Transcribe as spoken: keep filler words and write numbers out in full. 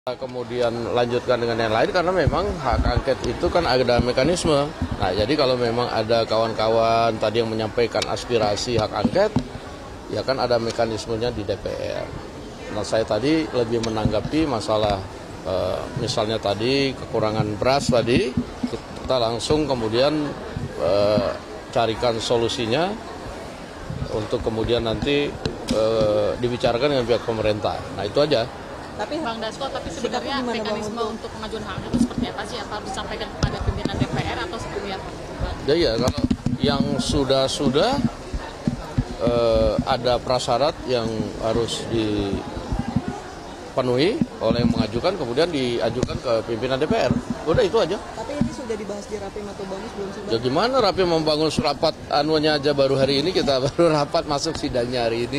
Kemudian lanjutkan dengan yang lain karena memang hak angket itu kan ada mekanisme. Nah, jadi kalau memang ada kawan-kawan tadi yang menyampaikan aspirasi hak angket, ya kan ada mekanismenya di D P R. Nah, saya tadi lebih menanggapi masalah eh, misalnya tadi kekurangan beras tadi, kita langsung kemudian eh, carikan solusinya untuk kemudian nanti eh, dibicarakan dengan pihak pemerintah. Nah, itu aja. Tapi Bang Dasko, tapi sebenarnya mekanisme untuk, untuk pengajuan hak angket itu seperti apa sih? Apa harus disampaikan kepada pimpinan D P R atau seperti apa? Ya, ya kalau yang sudah-sudah eh, ada prasyarat yang harus dipenuhi oleh yang mengajukan, kemudian diajukan ke pimpinan D P R. Udah itu aja. Tapi ini sudah dibahas di Rapim atau Bamus belum sih? Ya gimana Rapim membangun rapat anunya aja baru hari ini, kita baru rapat masuk sidangnya hari ini.